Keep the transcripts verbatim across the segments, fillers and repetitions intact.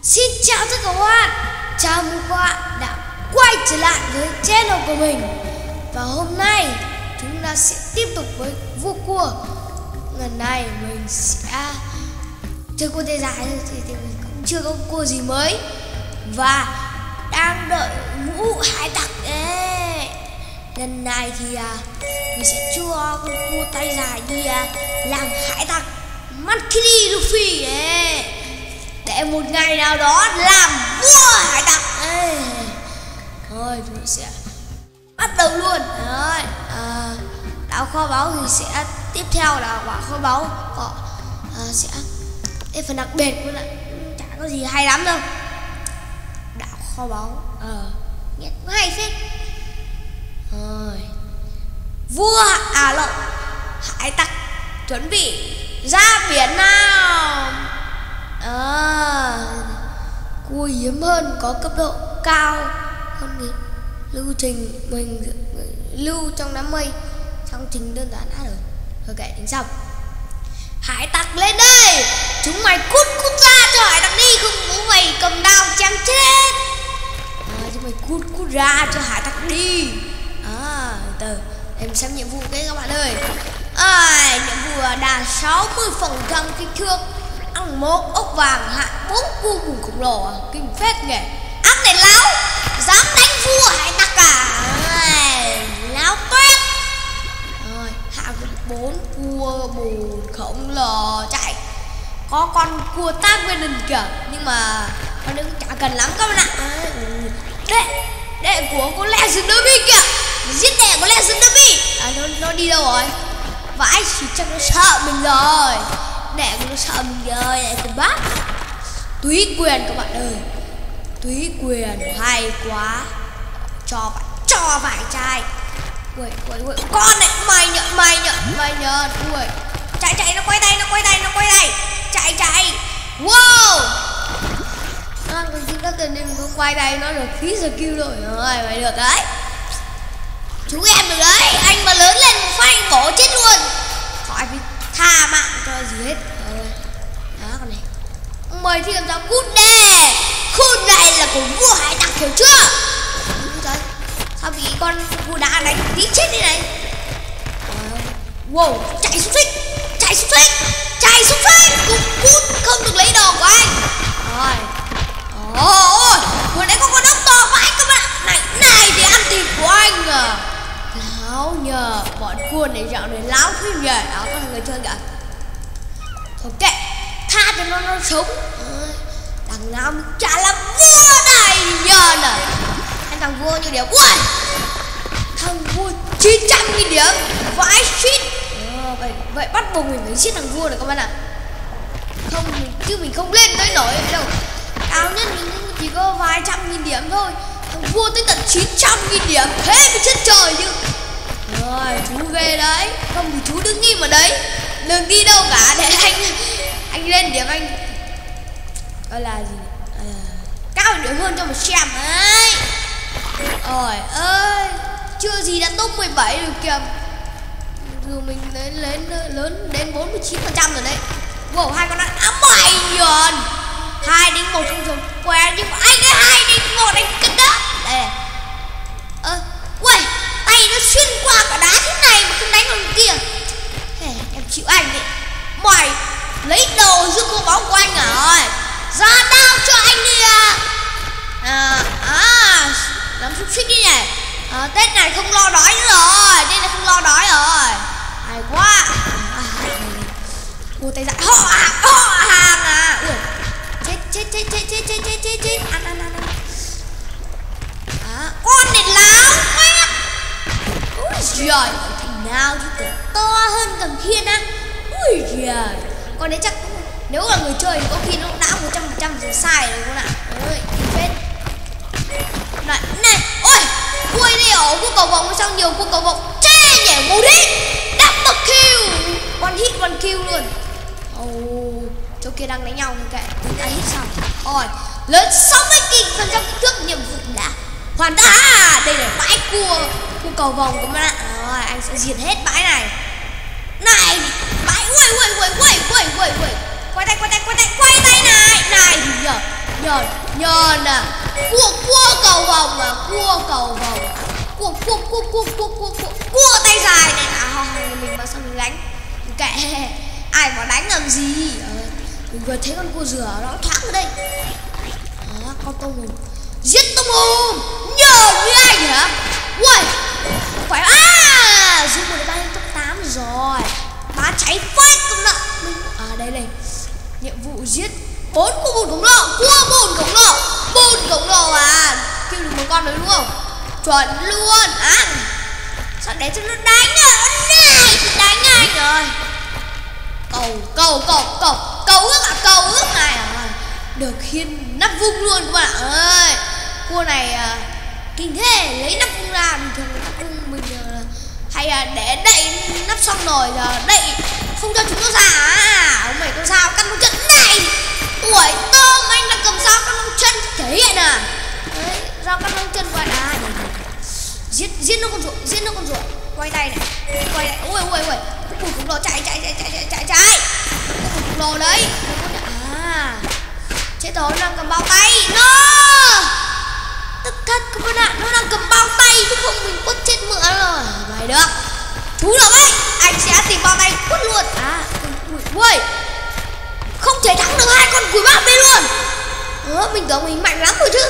Xin chào tất cả các bạn, chào mừng các bạn đã quay trở lại với channel của mình. Và hôm nay chúng ta sẽ tiếp tục với vua cua. Lần này mình sẽ chơi cua tay dài thôi, thì, thì mình cũng chưa có cua gì mới. Và đang đợi mũ hải tặc đấy. Lần này thì à, mình sẽ cho con cua tay dài đi à, làm hải tặc Monkey Luffy ấy, để một ngày nào đó làm vua hải tặc ấy. Thôi chúng sẽ bắt đầu luôn. Đấy, à, đảo kho báu thì sẽ tiếp theo là quả kho báu có à, sẽ cái phần đặc biệt luôn ạ, chả có gì hay lắm đâu. Đảo kho báu ờ à, nghe cũng hay phết. Rồi, vua à lộn hải tặc chuẩn bị ra biển nào. À, cua hiếm hơn, có cấp độ cao hơn nghìn, lưu trình mình lưu trong đám mây, trong trình đơn giản đã rồi. Rồi kệ tính xong. Hải tặc lên đây, chúng mày cút cút ra cho hải tặc đi, không bố mày cầm đao chém chết. À, chúng mày cút cút ra cho hải tặc đi. À, từ em xem nhiệm vụ cái các bạn ơi. À, nhiệm vụ đạt sáu mươi phần trăm kích thước, ăn một ốc vàng, hạ bốn cu cùng khổng lồ à, kinh phết nhỉ. Ăn này láo, dám đánh vua hải tặc à, láo toét. Rồi, hạ bốn cua bùn khổng lồ chạy. Có con cua tác bên đình kìa, nhưng mà con đừng chả cần lắm các bạn ạ. Đệ, đệ của con Legendary kìa, giết đệ của Legendary. À, nó, nó đi đâu rồi? Vãi, chỉ chắc nó sợ mình rồi. Đệ của nó sợ mình rồi, đệ của bác. Túy quyền các bạn ơi, túy quyền hay quá. Cho vài, cho vài chai. Ui, ui, ui, con này, mày nhận, mày nhận, mày nhận. Ui, chạy chạy, nó quay tay, nó quay tay, nó quay tay. Chạy chạy. Wow. À, con xin các tên nên nó quay tay, nó được phí skill rồi. Rồi, mày được đấy. Chú em được đấy, anh mà lớn lên một phát anh bỏ chết luôn. Khỏi phải tha mạng cho gì hết. Rồi. Đó con này. Mời thì làm sao cút đê. Khu này là của vua hải tặc hiểu chưa? Trời, sao bị con vua đá đánh tí chết đi này. Wow, chạy xúc xích, chạy xúc xích, chạy xúc xích. Cút cút, không được lấy đồ của anh. Rồi. Ôi, vừa nãy có con ốc to vãi các bạn. Này, này để ăn thịt của anh à. Láo nhờ, bọn cua này dạo này láo thế nhờ. Đó, có người chơi kìa. Thôi kệ, tha cho nó nó sống. À, đằng nào mình chả là vua này nhờ này. Anh thằng vua như điểm. Ui, thằng vua chín trăm nghìn điểm. Vãi shit. À, vậy, vậy bắt buộc mình phải giết thằng vua này các bạn ạ. Không, chứ mình không lên tới nổi đâu. Cao nhất mình chỉ có vài trăm nghìn điểm thôi. Thằng vua tới tận chín trăm nghìn điểm, thế mới chết trời chứ. Rồi, chú ghê đấy. Không thì chú đứng im ở đấy, đừng đi đâu cả, để anh anh lên điểm anh gọi là gì à, cao điểm hơn cho mà xem ấy. Rồi ơi, chưa gì đã top mười bảy rồi kìa. Rồi mình lên lên lớn đến bốn mươi chín phần trăm rồi đấy. Wow, hai con đã ám mày nhờn. Hai đánh một trong trường que, nhưng mà anh ấy hai đánh một anh cất đó. Đây này. Ơ, ui, tay nó xuyên qua cả đá thế này mà không đánh vào kia. Hey, em chịu anh đấy. Mày lấy đồ giữa cô báu của anh à? Rồi, ra đao cho anh đi à. À, à, làm xúc xích đi này. À, Tết này không lo đói nữa rồi, Tết này không lo đói rồi. Hay quá. Cô tay dại họ hàng, họ hàng à. Ui, chết chết chết chết chết chết chết chết chết. Ăn ăn ăn ăn. À, con này láo quá. Ui giời, thằng nào chứ tưởng to hơn thằng Thiên á. Ui giời, con đấy chắc nếu là người chơi thì có khi nó đã một trăm phần trăm rồi sai rồi con ạ. Ôi, phết. Này, này, ôi, cua này ở cua cầu vồng sao nhiều cua cầu vồng. Chê nhảy một hit, double kill, one hit one kill luôn. Oh, chỗ kia đang đánh nhau kệ, đã hit xong. Rồi, lớn sáu mươi phần trăm kích thước, nhiệm vụ đã hoàn tất. À, đây là bãi cua cua cầu vồng các bạn ạ. Rồi, anh sẽ diệt hết bãi này. Này, bãi ui ui ui ui ui ui ui. Quay tay quay tay quay tay quay tay này. Này nhờ. nhờn nhờn à, cua cua cầu vòng à, cua cầu vòng, cua cua cua cua cua cua cua cua tay dài này à, mình mà sao mình đánh kệ, ai mà đánh làm gì. Ờ, mình vừa thấy con cua dừa nó thoáng ở đây. Đó, con tôm hùm, giết tôm hùm nhờ như anh hả? Ui phải à, dùng một bay top tám rồi, má cháy phết không nợ. À đây này, nhiệm vụ giết bốn cua bùn khổng lồ, cua bùn khổng lồ, bùn khổng lồ à, kêu được một con đấy đúng không? Chuẩn luôn à, sao để cho nó đánh à, này đánh anh rồi. Cầu cầu cầu cầu cầu ước à, cầu ước này à, được khiên nắp vung luôn các bạn ơi. Cua này à, kinh thế, lấy nắp vung ra, bình thường nắp vung mình à, hay à, để đậy nắp xong rồi giờ đậy không cho chúng nó ra à. Ông mày con sao cắt một chân này, tuổi tôm anh đang cầm dao cắt một chân thể hiện à. Đấy, dao cắt một chân qua à, giết giết nó con ruột, giết nó con ruột, quay tay này, quay lại, ui ui ui, cua khổng lồ chạy chạy chạy chạy chạy chạy chạy, cua khổng lồ đấy, à, chết rồi, nó đang cầm bao tay, nó, tức thật các bạn ạ, nó đang cầm bao tay chứ không mình quất chết mượn rồi, mày được, chú được đấy, anh sẽ tìm bao tay quất luôn, à, ui ui, không thể thắng được hai con cùi bắp đây luôn, ờ, mình tưởng mình mạnh lắm rồi chứ,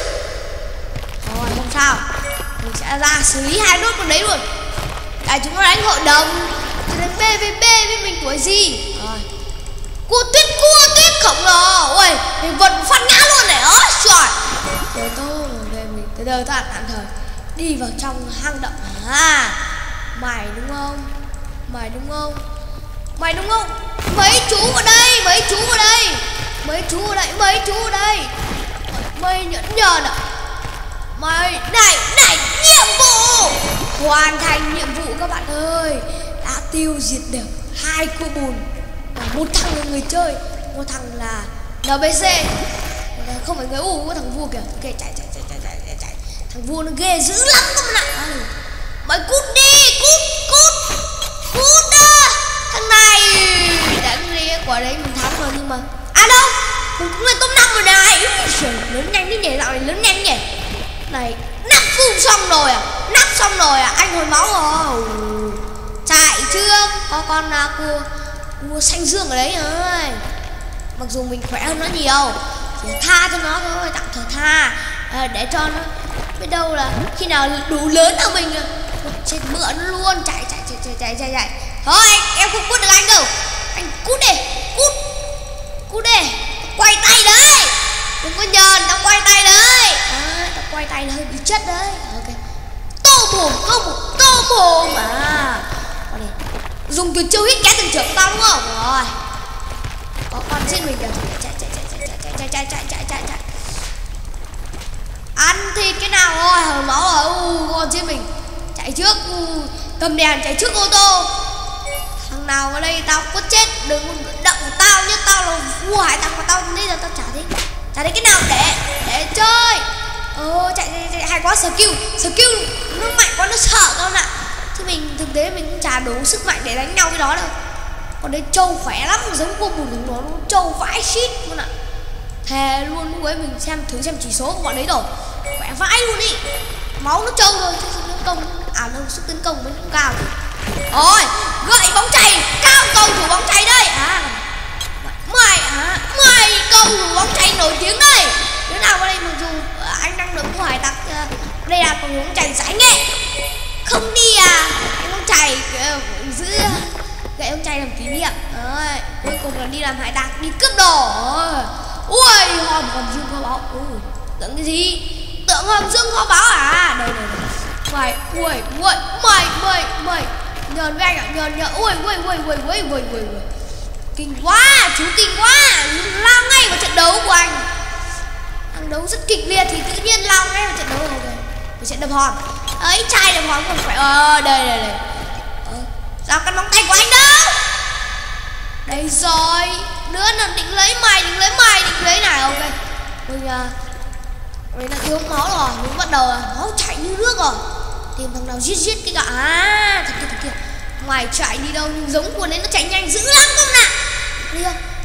rồi không sao. Mình sẽ ra xử lý hai nốt con đấy luôn. Tại chúng nó đánh hội đồng, chúng đánh bê vê bê với mình tuổi gì. Rồi, cua tuyết, cua tuyết khổng lồ. Ui, mình vật phát ngã luôn này. Ôi trời. Rồi thôi, về mình từ từ ta tạm thời đi vào trong hang động. À, mày đúng không? Mày đúng không? Mày đúng không? Mấy chú ở đây, mấy chú ở đây, mấy chú ở đây, mấy chú ở đây. Mày nhẫn nhờn à? Mày này này, nhiệm vụ hoàn thành nhiệm vụ các bạn ơi, đã tiêu diệt được hai cua bùn và một thằng là người chơi, một thằng là en bê xê, không phải người u, có thằng vua kìa, ok chạy chạy chạy chạy chạy chạy, thằng vua nó ghê dữ lắm các bạn ạ. Mày cút đi, cút cút cút à, thằng này đánh đi, quả đấy mình thắng rồi nhưng mà à đâu, mình cũng lên top năm rồi này. Trời, lớn nhanh đi nhảy, dạo này lớn nhanh nhỉ. Này, nắp phun xong rồi à, nắp xong rồi à, anh hồi máu rồi, chạy chưa, có con uh, cua cua xanh dương ở đấy ơi, mặc dù mình khỏe hơn nó nhiều, chỉ tha cho nó thôi, tạm thời tha, à, để cho nó biết đâu là khi nào đủ lớn là mình chết bựa nó luôn, chạy chạy chạy chạy chạy chạy chạy, thôi anh, em không cút được anh đâu, anh cút đi, cút cút đi, quay tay đấy, đừng có nhờn, tao quay tay đấy, à, tao quay tay là hơi bị chất đấy, ok, tô mồm, tô mồm, tô mồm à, con này dùng tuyệt chiêu hít két thằng trưởng tao đúng không? Rồi, có con giết mình kìa, chạy chạy chạy chạy chạy chạy chạy chạy chạy chạy chạy, ăn thịt cái nào thôi, hở máu rồi, u con giết mình, chạy trước, u, cầm đèn chạy trước ô tô, thằng nào ở đây tao có chết, đừng động của tao nhé, tao là vua hải tặc mà tao bây giờ tao trả thế. Chả thấy cái nào để để chơi. Ồ chạy, chạy, chạy hay quá, skill skill nó mạnh quá, nó sợ các bạn ạ. Chứ mình thực tế mình cũng chả đủ sức mạnh để đánh nhau cái đó đâu. Còn đấy trâu khỏe lắm, giống cô bùn nó, nó trâu vãi shit các bạn ạ. Thề luôn, lúc ấy mình xem thử xem chỉ số của bọn đấy rồi, khỏe vãi luôn đi, máu nó trâu rồi chứ sức tấn công à đâu, sức tấn công vẫn cũng cao. Rồi gậy bóng chày, cao cầu thủ bóng chày đây à, mày à, mày cầu thủ bóng chày nổi tiếng đây. Đứa nào vào đây mặc dù anh đang được của hải tặc, đây là cầu thủ bóng chày giải nghệ, không đi à, anh bóng chày giữ gậy bóng chày làm kỷ niệm. Đấy, cuối cùng là đi làm hải tặc, đi cướp đồ. Ui, hòm hòm dương kho báu. Ui, tưởng cái gì? Tưởng hòm dương kho báu à? Đây này này. Mày, ui, ui, mày, mày, mày. Nhờn với anh ạ, nhờn, nhờn. Ui, ui, ui, ui, ui, ui, ui, ui. Kinh quá, chú kinh quá. Lao ngay vào trận đấu của anh. Thằng đấu rất kịch liệt thì tự nhiên lao ngay vào trận đấu rồi. Mình sẽ đập hòm. Ấy, trai đập hòm còn phải. Ờ, đây, đây, đây. Ờ, sao căn bóng tay của anh đâu? Đây rồi. Đứa nào định lấy mày, định lấy mày, định lấy này, ok. Mình uh, mình đã thiếu máu rồi, mình bắt đầu máu chảy như nước rồi. Tìm thằng nào giết giết cái gã. À, thằng kia, thằng kia. Mày chạy đi đâu nhưng giống con đấy nó chạy nhanh dữ lắm không nè. Đi không?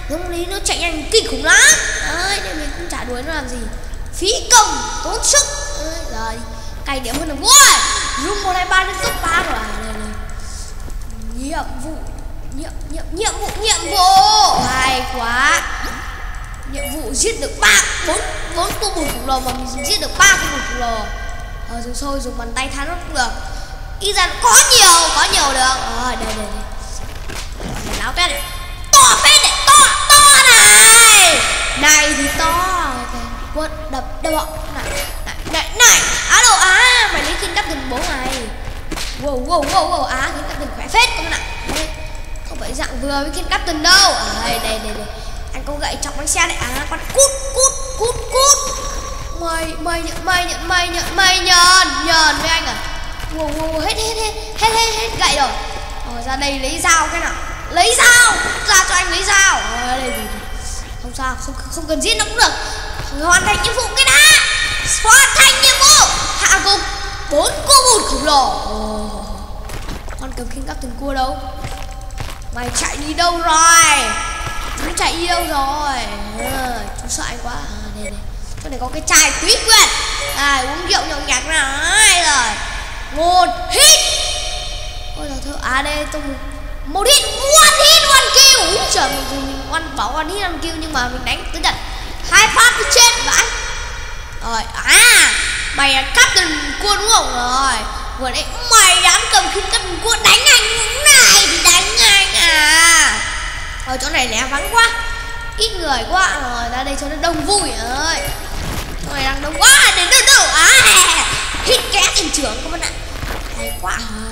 Giống lý nó chạy nhanh kinh khủng lắm. Đấy, nên mình cũng chả đuổi nó làm gì, phí công tốn sức. Đấy, rồi cày điểm hơn được vui. Dùng một hai ba lên top ba rồi. Này, này. Nhiệm vụ nhiệm nhiệm nhiệm vụ nhiệm vụ hay quá. Nhiệm vụ giết được ba bốn bốn cô bùn khổng lồ mà mình giết được ba cô bùn khổng lồ. Ờ dùng sôi dùng bàn tay thắng nó cũng được. Ý ra có nhiều có nhiều được. Rồi đây đây đây. Láo tét này. To phết này, to to này. Này thì to. Quất đập đập này này này này. Á đâu á, mày lấy kim Captain bố mày. Wow wow wow wow á, kim Captain khỏe phết các bạn ạ. Không phải dạng vừa với kim Captain đâu. À, đây đây đây đây. Anh có gậy chọc bánh xe này. À con cút cút cút cút. Mày mày nhận mày nhận mày nhận mày nhờn nhờn với anh à. Wow wow hết hết hết hết hết hết gậy rồi. Rồi ra đây lấy dao cái nào. Lấy dao ra cho anh lấy dao. Rồi đây gì. Không sao, không không cần giết nó cũng được. Hoàn thành nhiệm vụ cái đã. Hoàn thành nhiệm vụ hạ gục bốn cô bùn khổng lồ. Oh. Con cầm khinh Captain cua đâu? Mày chạy đi đâu rồi? Chú chạy đi đâu rồi? À, chú sợ anh quá. À, đây đây. Chỗ này có cái chai quý quyền. À, uống rượu nhậu nhạc này rồi. Một hit. Ôi là thơ. À đây tôi một hit, one hit, one kill. Úi trời, mình, mình one, bảo one hit, one kill nhưng mà mình đánh tới đợt hai phát mới chết vậy. Rồi, à mày là Captain cua đúng không? Rồi vừa đấy mày dám cầm khinh Captain cua đánh anh này thì đánh anh à. Ở chỗ này lẻ vắng quá, ít người quá. Rồi ra đây cho nó đông vui ơi. Chỗ này đang đông quá, đến đâu đâu. À hit ké thành trưởng các bạn ạ. Hay quá à.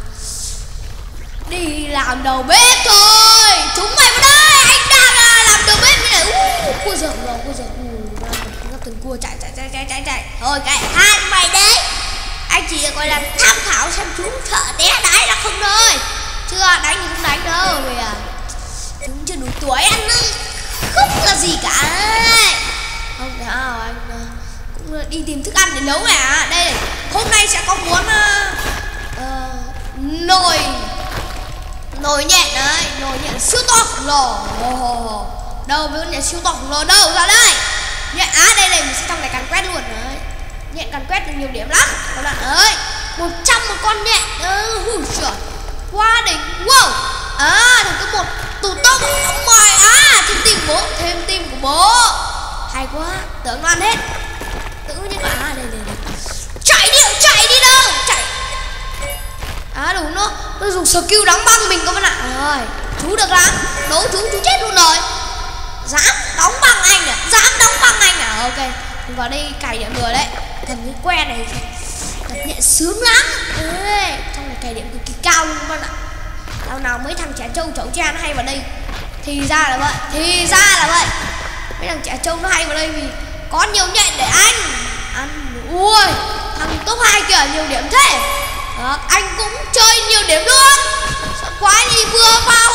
Đi làm đầu bếp thôi. Chúng mày vào đây, anh đang là làm đầu bếp như này. Uh, cua dở rồi, cua dở. Từng cua chạy chạy chạy chạy chạy chạy. Thôi cái hai mày đấy. Anh chỉ gọi là tham khảo xem chúng thợ té đái là không thôi. Chưa đánh thì không đánh đâu. Vì à chúng chưa đủ tuổi ăn không là gì cả. Không nào anh cũng đi tìm thức ăn để nấu này à. Đây hôm nay sẽ có món uh, uh, nồi nồi nhện đấy, nồi nhện siêu to khổng lồ. Oh, đâu với con nhện siêu to khổng lồ đâu ra đây. Nhện á, đây này mình sẽ trong này càn quét luôn đấy. Nhện càn quét được nhiều điểm lắm các bạn ơi. Một trăm một con nhện. Ừ, trời quá đỉnh. Wow. À thằng có một tủ tông. Mày á, thêm tim của bố, thêm tim của bố. Hay quá, tưởng nó ăn hết. Tự nhiên mà à, đây đây đây. Chạy đi, chạy đi đâu? Chạy. À đúng nó, nó dùng skill đóng băng mình các bạn ạ. Rồi, chú được lắm. Đấu chú chú chết luôn rồi. Dám đóng băng anh à? Dám đóng băng anh à? Ok, mình vào đây cày điểm người đấy. Cầm cái que này tập nhẹ sướng lắm. Ê, trong này cày điểm cực kỳ cao luôn các bạn ạ. Nào nào mấy thằng trẻ trâu chấu tre nó hay vào đây. Thì ra là vậy, thì ra là vậy. Mấy thằng trẻ trâu nó hay vào đây vì có nhiều nhện để anh ăn. Ui, thằng top hai kìa nhiều điểm thế. Đó, anh cũng chơi nhiều điểm luôn. Sợ quá gì vừa vào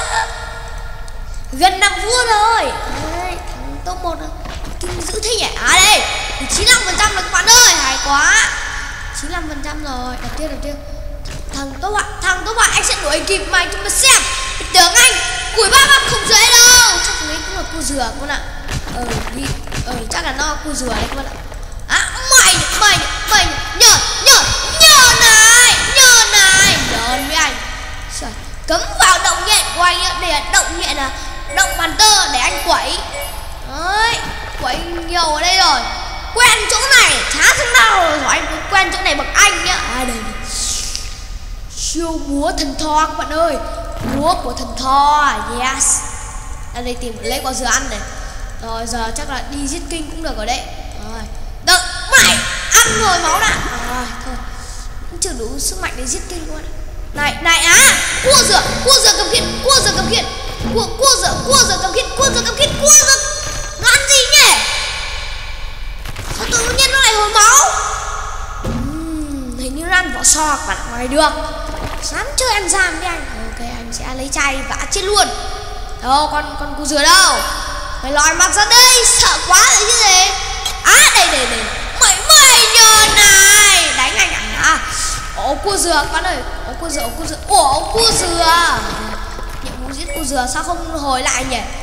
gần năm vua rồi. Đấy, thằng top một kinh dữ thế nhỉ. À đây chín mươi lăm phần trăm rồi các bạn ơi. Hay quá, chín mươi lăm phần trăm rồi. Đầu tiên đầu tiên thằng top hại, thằng top hại anh sẽ đuổi kịp mày cho mà xem. Tưởng anh củi ba bắp không dễ đâu. Chắc thằng ấy cũng là cu dừa các bạn ạ. Ờ đi, ờ chắc là nó cu dừa đấy các bạn ạ. À mày mày mày nhờ nhờ nhờ này nhờ này nhờ với anh. Trời, cấm vào động nhện của anh để là động nhện là động bàn tơ để anh quẩy. Đấy, quẩy nhiều ở đây rồi. Quen chỗ này chả thế nào rồi anh cũng quen chỗ này bằng anh nhá. À đây, siêu múa thần thò các bạn ơi. Múa của thần thò. Yes. Ở đây tìm lấy quả dừa ăn này. Rồi giờ chắc là đi giết kinh cũng được ở đây. Rồi đợi mày ăn rồi máu đã. À, thôi cũng chưa đủ sức mạnh để giết kinh các bạn. Này này á, cua dừa, cua dừa cầm khiên, cua dừa cầm khiên. Cua cua dừa, cua dừa cầm khiên, cua dừa cầm khiên, cua dừa. Nó ăn gì nhỉ? Sao tự nhiên nó lại hồi máu? Uhm, hình như nó ăn vỏ sò các bạn. Ngoài được dám chơi ăn gian với anh. Ok, anh sẽ lấy chai vã chết luôn. Đâu con con cua dừa đâu? Mày lòi mặt ra đây, sợ quá rồi chứ gì. À đây đây đây. Mày mày nhờ này. Đánh anh à? À ổ cua dừa các bạn ơi. Ổ cua dừa, ổ cua dừa. Ổ cua dừa. Nhiệm vụ giết cua dừa sao không hồi lại nhỉ?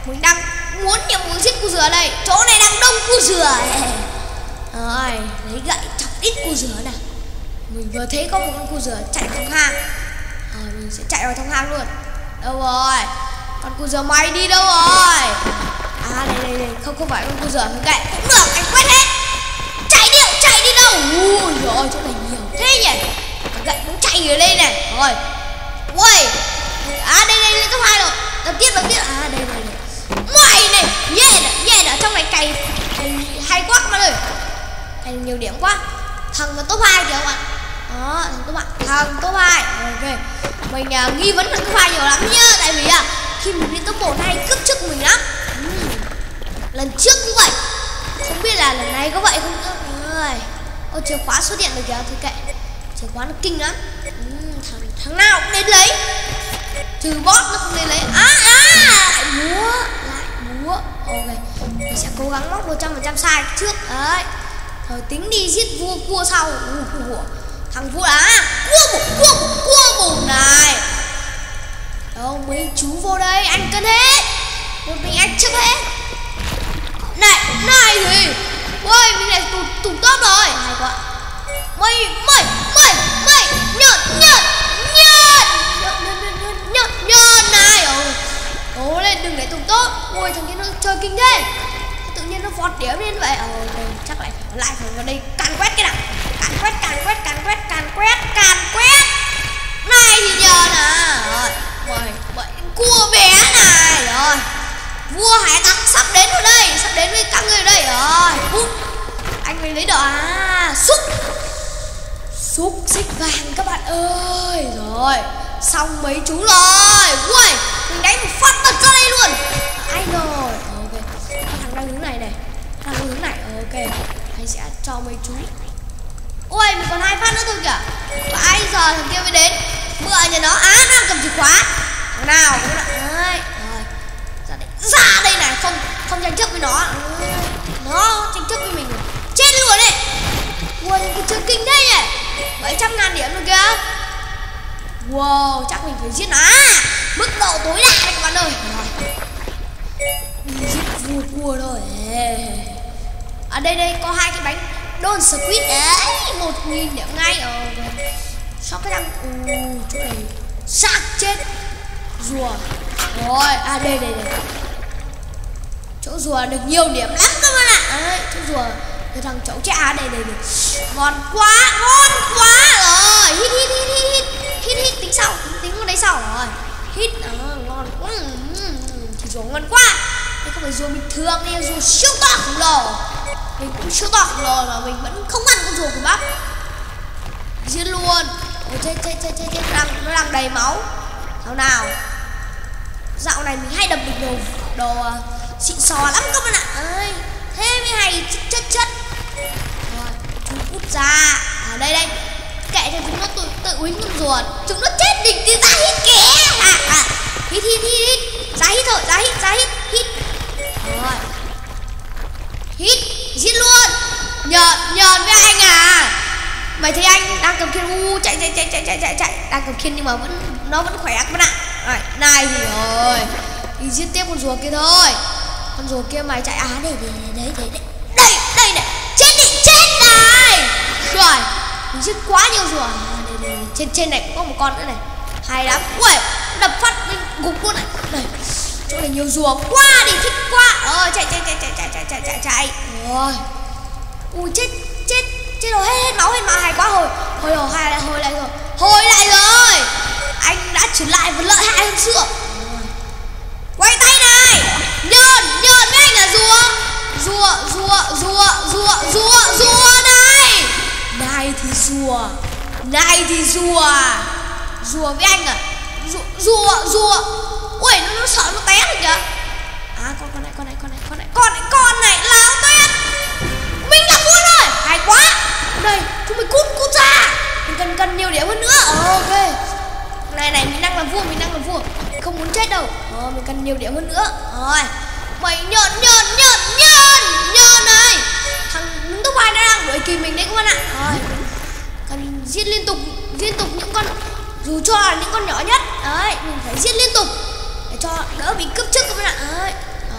Mình đang muốn nhiệm vụ giết cu dừa đây. Chỗ này đang đông cu dừa. Rồi, lấy gậy chọc ít cu dừa nào. Mình vừa thấy có một con cu dừa chạy trong hang. Rồi, mình sẽ chạy vào trong hang luôn. Đâu rồi? Con cu dừa mày đi đâu rồi? À đây đây đây, không không phải con cu dừa mình gậy. Cũng được, anh quét hết. Chạy đi, chạy đi đâu? Ui giời, chỗ này nhiều thế nhỉ. Cả gậy cũng chạy ở đây này. Rồi. Ui. À đây đây, đây cấp hai rồi. Đầu tiên đầu tiên. À đây đây đây. Mày này, yeah này, yeah ở trong này cày, cày hay quá các bạn ơi. Cày nhiều điểm quá. Thằng là top hai kìa các bạn. Đó, thằng top hai, thằng top hai. Ok. Mình uh, nghi vấn thằng top hai nhiều lắm nhá, tại vì à, khi mình lên top một hay cướp chức mình lắm. uhm. Lần trước cũng vậy. Không biết là lần này có vậy không nữa. Ôi chìa khóa xuất hiện được kìa, thôi kệ. Chìa khóa nó kinh lắm. uhm, thằng, thằng nào cũng đến lấy. Trừ boss nó không đến lấy. À à, lại múa, lại múa. Ok, mình sẽ cố gắng móc một trăm phần trăm sai trước. Đấy. Rồi tính đi giết vua cua sau. uh, uh, uh. Thằng vua đá cua bụng, cua bụng, cua bụng này. Đâu mấy chú vô đây, anh cân hết. Một mình anh trước hết. Này, này thì ôi, mình lại tụt tụt top rồi. Hay quá. Mày, mày, mày, mày nhợt, nhợt, nhợt, nhợt, nhợt, nhợt này. Cố lên, đừng để tụt top. Ôi, thằng kia nó chơi kinh thế. Tự nhiên nó vọt điểm lên vậy. Ờ, chắc lại phải lại phải vào đây càn quét cái nào. Càn quét, càn quét, càn quét, càn quét, càn quét. Này thì nhờ nè. Rồi, mày, mày cua bé này. Rồi. Vua hải tặc sắp đến rồi đây, sắp đến với các người đây. Rồi, Ú, anh mới lấy được à, xúc xúc xích vàng các bạn ơi. Rồi, xong mấy chú rồi. Ui, mình đánh một phát tật ra đây luôn. Ai rồi. Ok, thằng đang hướng này này, đang hướng này. Ok, anh sẽ cho mấy chú. Ui, mình còn hai phát nữa thôi kìa. Và ai giờ thằng kia mới đến. Mượn nhà nó, á, à, đang cầm chìa khóa. Thằng nào cũng là, đấy. Ra đây này, không không tranh chấp với nó. ừ, Nó tranh chấp với mình chết luôn đấy. Ui, cái chơi kinh thế nhỉ. Bảy trăm ngàn điểm rồi kìa. Wow, chắc mình phải giết nó. À, mức độ tối đa này các bạn ơi. Đi giết vua cua thôi. À đây đây, có hai cái bánh Don Squid ấy. Một nghìn điểm ngay. Ờ, sao cái răng. uh, Chỗ này xác chết rùa. Rồi, à đây đây đây. Chỗ rùa được nhiều điểm lắm các bạn ạ. Đấy, chỗ rùa cái thằng cháu cha đây đây đây. Ngon quá, ngon quá. Rồi, hit hit hit hit hit hit hit tính sau, tính tính vào đấy sau rồi. Hit, à, ngon quá. Thì rùa ngon quá. Đây không phải rùa bình thường, đây là rùa siêu to khổng lồ. Mình cũng siêu to khổng lồ mà mình vẫn không ăn con rùa của bác. Giết luôn. Ôi chết chết chết chết chết, nó đang, nó đang đầy máu. Nào nào. Dạo này mình hay đập được đồ đồ xịn sò lắm các bạn ạ. Ơi, thế mới hay chất chất chất. Rồi, chúng út ra. À đây đây. Kệ cho chúng nó tự tự uýnh con rùa. Chúng nó chết đỉnh thì ra hít kìa. À à. Hít hít hít hít. Ra hít thôi, ra hít, ra hít, hít. Rồi. Hít, giết luôn. Nhợn, nhợn với anh à. Mày thấy anh đang cầm khiên, u chạy chạy chạy chạy chạy chạy chạy, đang cầm khiên nhưng mà vẫn nó vẫn khỏe các bạn ạ. Rồi, này thì rồi. Đi giết tiếp con rùa kia thôi. Con rùa kia mày chạy, à đây đây đây đây đây. Đây, đây này. Chết đi, chết này. Rồi, mình giết quá nhiều rùa. À, đây, đây, đây. Trên trên này cũng có một con nữa này. Hay lắm. Ui, đập phát lên gục luôn này. Đây. Chỗ này nhiều rùa quá đi, thích quá. Ờ chạy chạy chạy chạy chạy chạy chạy chạy chạy. Rồi. Ui chết chết chết rồi, hết hết máu hết máu, hay quá. Hồi hồi hồi hai lại hồi lại rồi. Hồi lại rồi. Anh đã chuyển lại một lợi hại hơn xưa. Quay tay này. Nhơn, nhơn với anh là rùa. Rùa, rùa, rùa, rùa, rùa, rùa này. Này thì rùa. Này thì rùa. Rùa với anh à. Rùa, rùa, rùa. Ui, nó, nó sợ nó té rồi kìa. À, con con này, con này, con này, con này, con này, con này lao té. Mình làm vua rồi. Hay quá. Đây, chúng mình cút, cút ra. Mình cần cần nhiều điểm hơn nữa. Ok. Này này, mình đang làm vua, mình đang làm vua. Không muốn chết đâu. Ờ, mình cần nhiều điểm hơn nữa. Rồi. Mày nhơn, nhơn, nhơn, nhơn, nhơn này. Thằng đứng top hai nó đang đuổi kìm mình đấy các bạn ạ. Rồi. Cần giết liên tục, liên tục những con, dù cho là những con nhỏ nhất. Đấy, mình phải giết liên tục để cho đỡ bị cướp trước các bạn ạ. Đấy.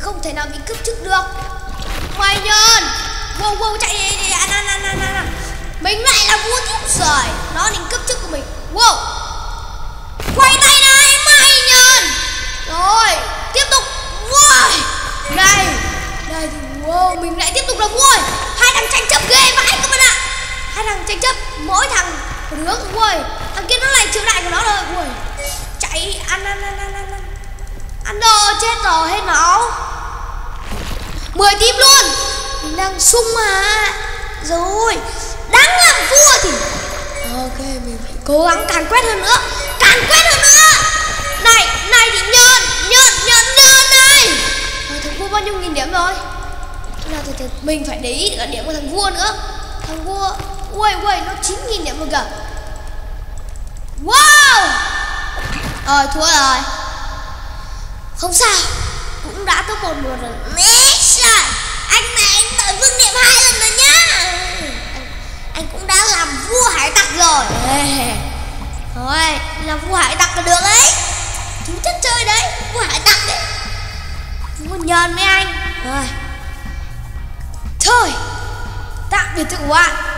không thể nào bị cướp chức được. Mày nhơn. Wow wow chạy đi, đi, ăn ăn ăn ăn ăn. Mình lại là vua tiếp rồi. Nó định cướp chức của mình. Wow. Quay tay này mày nhơn. Rồi tiếp tục. Wow. Này. Đây thì wow mình lại tiếp tục là vua. Hai thằng tranh chấp ghê vãi các bạn ạ. Hai thằng tranh chấp mỗi thằng một hướng. Wow. Thằng kia nó lại chịu đại của nó rồi. Wow. Chạy ăn ăn ăn ăn ăn. Ăn đồ chết rồi hết máu. Mười tím luôn. Mình đang sung mà. Rồi đáng làm vua thì ok mình phải cố gắng càng quét hơn nữa. Càng quét hơn nữa. Này này thì nhơn nhơn nhơn nhơn này. Rồi, thằng vua bao nhiêu nghìn điểm rồi. Là thì, thì mình phải để ý cả điểm của thằng vua nữa. Thằng vua ui ui nó chín nghìn điểm rồi kìa. Wow. Rồi thua rồi. Không sao. Cũng đã top một một rồi. Trời, anh này anh tới vương điểm hai lần rồi nhá. Anh, anh cũng đã làm vua hải tặc rồi. Thôi, làm vua hải tặc là được đấy. Chúng chất chơi đấy, vua hải tặc đấy. Vua nhờn với anh. Rồi. Thôi, tạm biệt các bạn.